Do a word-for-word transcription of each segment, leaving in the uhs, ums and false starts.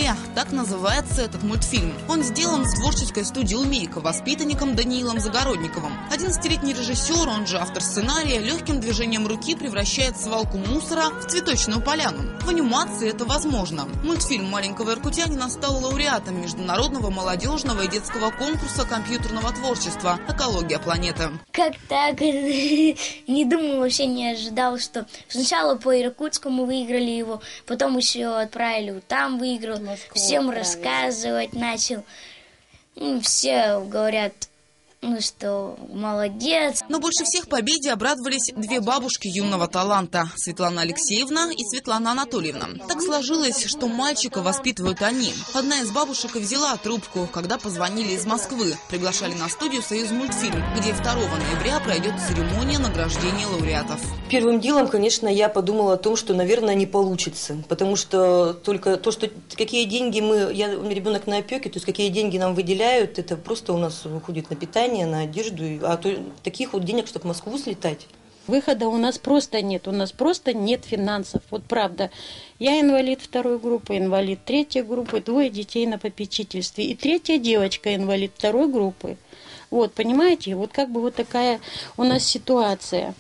земле». Так называется этот мультфильм. Он сделан в творческой студии «Умейка» воспитанником Даниилом Загородниковым. одиннадцатилетний режиссер, он же автор сценария, легким движением руки превращает свалку мусора в цветочную поляну. В анимации это возможно. Мультфильм маленького иркутянина стал лауреатом международного молодежного и детского конкурса компьютерного творчества «Экология планеты». Как так? Не думал, вообще не ожидал, что сначала по Иркутску мы выиграли его, потом еще отправили, там выиграл, всем рассказывать начал. Все говорят, ну что, молодец. Но больше всех победе обрадовались две бабушки юного таланта – Светлана Алексеевна и Светлана Анатольевна. Так сложилось, что мальчика воспитывают они. Одна из бабушек и взяла трубку, когда позвонили из Москвы. Приглашали на студию «Союзмультфильм», где второго ноября пройдет церемония награждения лауреатов. Первым делом, конечно, я подумала о том, что, наверное, не получится. Потому что только то, что какие деньги мы, я ребенок на опеке, то есть какие деньги нам выделяют, это просто у нас уходит на питание, на одежду, а то таких вот денег, чтобы в Москву слетать. Выхода у нас просто нет, у нас просто нет финансов, вот правда. Я инвалид второй группы, инвалид третьей группы, двое детей на попечительстве, и третья девочка инвалид второй группы. Вот, понимаете, вот как бы вот такая у нас ситуация.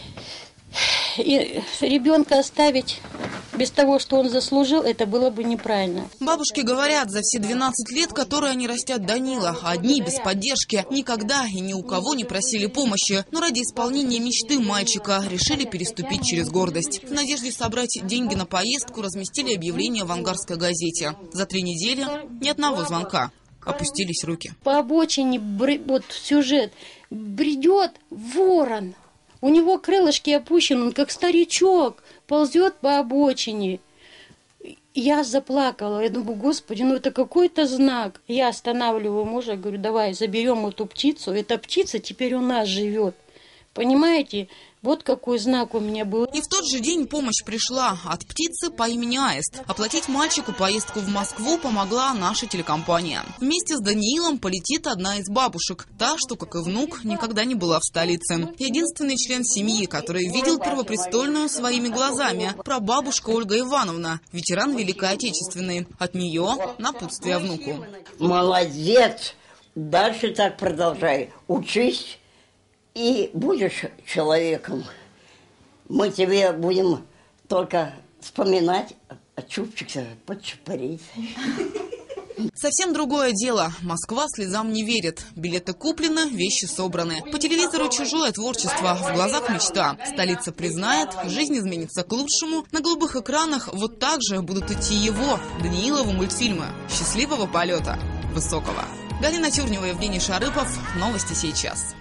И ребенка оставить без того, что он заслужил, это было бы неправильно. Бабушки говорят, за все двенадцать лет, которые они растят Данила, одни без поддержки, никогда и ни у кого не просили помощи. Но ради исполнения мечты мальчика решили переступить через гордость. В надежде собрать деньги на поездку разместили объявление в Ангарской газете. За три недели ни одного звонка. Опустились руки. По обочине, вот сюжет, бредет ворон. У него крылышки опущены, он как старичок, ползет по обочине. Я заплакала, я думаю, господи, ну это какой-то знак. Я останавливаю мужа, говорю, давай заберем эту птицу. Эта птица теперь у нас живет. Понимаете? Вот какой знак у меня был. И в тот же день помощь пришла от птицы по имени Аист. Оплатить мальчику поездку в Москву помогла наша телекомпания. Вместе с Даниилом полетит одна из бабушек. Та, что, как и внук, никогда не была в столице. Единственный член семьи, который видел Первопрестольную своими глазами. Прабабушка Ольга Ивановна, ветеран Великой Отечественной. От нее напутствие внуку. Молодец! Дальше так продолжай. Учись. И будешь человеком. Мы тебе будем только вспоминать, а чупчика подчупорить. Совсем другое дело. Москва слезам не верит. Билеты куплены, вещи собраны. По телевизору чужое творчество, в глазах мечта. Столица признает, жизнь изменится к лучшему. На голубых экранах вот так же будут идти его, Даниилову мультфильмы. Счастливого полета. Высокого. Галина Тюрнева, Евгений Шарыпов. Новости сейчас.